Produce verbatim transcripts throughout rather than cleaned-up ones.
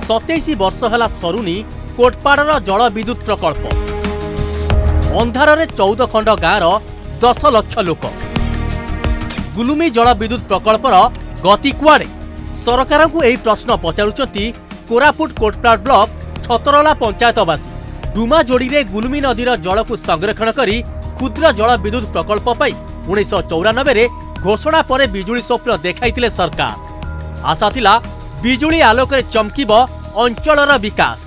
सतैश वर्ष है सरुनी कोटपाड़र जल विद्युत प्रकल्प। अंधारे चौदह खंड गाँव दस लाख लोक। गुलुमी जल विद्युत प्रकल्पर गति कुआड़े सरकार को यही प्रश्न पचारुचंती कोरापुट कोटपाड़ ब्लॉक छतरला पंचायतवासी। डुमा जोड़ी रे गुलुमी नदीर जल को संरक्षण करी क्षुद्र जल विद्युत प्रकल्प पाई उन्नीस चौरानबे घोषणा पर बिजुली स्वप्न देखाइतिले सरकार। आशा थिला बिजुली आलोक चमकीब अंचलर विकास।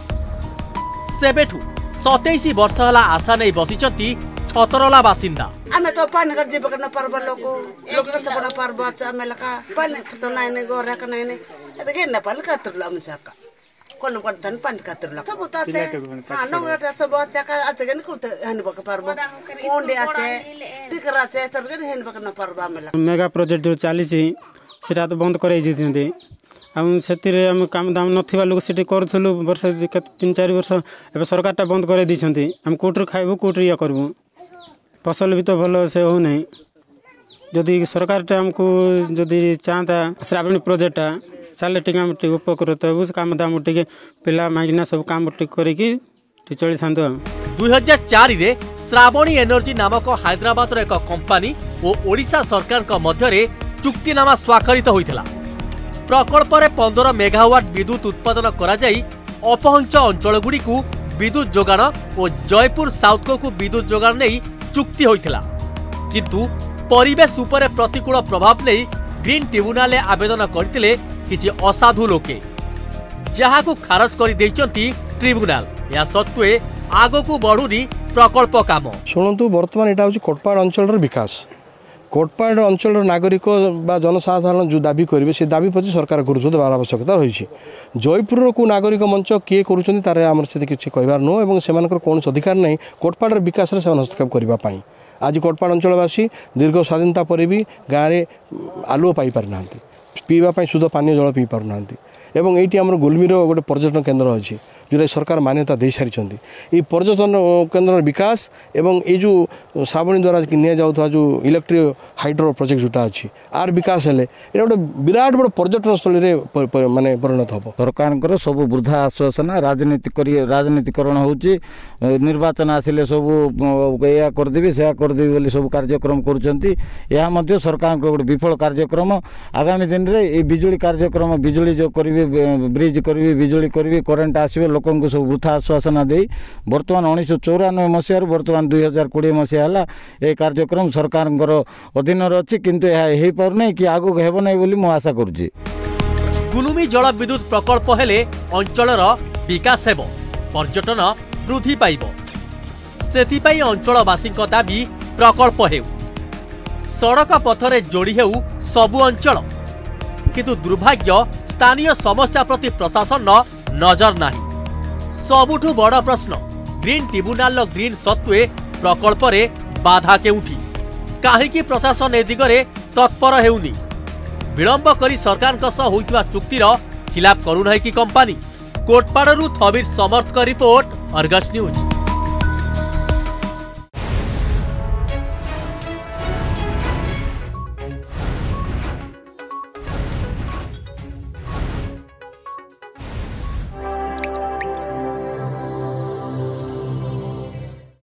सेबेठू सतैश वर्ष है आशा नहीं बसिचंती छतरला बासिंदा। आमे तो पानी कर जीव करना परब लोग लोग का चपना परब आमे लका पानी तो नहीं ने गोरा का नहीं ने तो के न पानी का तुला मुसाका कोन करतन पानी का तुला सब होताते हां नगरटा सब चका आचे गन को हन बक परब कोंडे आचे टिकरा आचे तरगन हन बक न परब आमे लका मेगा प्रोजेक्ट जो चाली छि सेटा तो बंद करे जिथि हम सेतिरे हम काम दाम नथिबा लोग सेठी करथलु वर्ष तीन चार वर्ष एबे सरकारटा बंद करे दिछंती हम कोटर खाइबो कोटर या करबो फसल भी तो भल से हो नहीं। जदि सरकार हमको जदि चाहता श्रावणी प्रोजेक्टा चले टी आम उपकृत हो काम दाम टे पिला मागिना सब काम करी चली था। दुई हजार चार श्रावणी एनर्जी नामक हैदराबाद एक कंपानी और ओडिशा सरकार मध्य चुक्तिनामा स्वाक्षरित होता। प्रकल्प में पंद्रह मेगावाट विद्युत उत्पादन करा जाई अपहंच अंचलगुड़ी को विद्युत जोगाण और जयपुर साउथ को विद्युत जोगाण नहीं चुक्ति होइथिला। किंतु परिवेश उपरे प्रतिकूल प्रभाव नहीं ग्रीन ट्रिब्यूनाल आवेदन करथिले किछि असाधु लोके जहा को खारज कर देइचंती ट्रिब्यूनाल। या सत्वे आगो को बढ़ुनी प्रकल्प काम। शुणु वर्तमान एटा होछि कोटपाड़ अंचल विकास। कोटपाड़ अंचल नागरिक बा जनसाधारण जो दाबी करेंगे से दाबी प्रति सरकार गुरुत्व देवार आवश्यकता रही। जयपुर को नागरिक मंच किए करुँच से किसी कह नुह से कौन अधिकार नहीं कोटपाड़ विकास में हस्तक्षेप करने। आज कोटपाड़ अंचलवासी दीर्घ स्वाधीनता पर भी गाँव में आलुओ पाई पारि ना पीवाई शुद्ध पानी जल पी पार ना। एवं ये आम गुलमीर गोटे पर्यटन केन्द्र अच्छी जो सरकार मान्यता दे सारी। ये पर्यटन केन्द्र विकास एवं ये जो श्रावणी द्वारा नि जाऊा जो इलेक्ट्रिक हाइड्रो प्रोजेक्ट जोटा अच्छी आर विकास हेले ये गोटे विराट बड़ पर्यटन स्थली माने परिणत हम। सरकार सब वृद्धा आश्वासन राजनीति राजनीतिकरण होची निर्वाचन आसिले सब या करदेवी से करदेवी बोली सब कार्यक्रम करुँच। यह सरकार गोटे विफल कार्यक्रम। आगामी दिन में ये बिजुली कार्यक्रम बिजुली जो करेंगे ब्रिज करी बिजुली करी करेन्ट आसो लोक सब वृथा आश्वासन दे बर्तमान उन्नीस चौरानबे मसीह बर्तमान दुई हजार कोड़े मसीहा ये कार्यक्रम सरकार अधीन अच्छी किंतु यह पारना कि आगो हेब ना बोली मु आशा करुँची। गुलुमी जल विद्युत प्रकल्प हेले अंचलर विकास हेब पर्यटन वृद्धि पाइब। सेथिपाई अंचलवासी दाबी प्रकल्प हेउ सड़क पथरे जोड़ी हेउ सबु अंचल किंतु दुर्भाग्य स्थानीय समस्या प्रति प्रशासन नजर नहीं। सबुठु बड़ प्रश्न ग्रीन ट्रिब्यूनाल ग्रीन सत्वे प्रकल्प रे बाधा केउठी काहेकि प्रशासन ए दिगरे तत्पर हेउनी। विलंब करी सरकार होइतबा चुक्तिर खिलाफ करू नहीं कि कंपनी। कोटपाड़रू थबीर समर्थ का रिपोर्ट अर्गस न्यूज।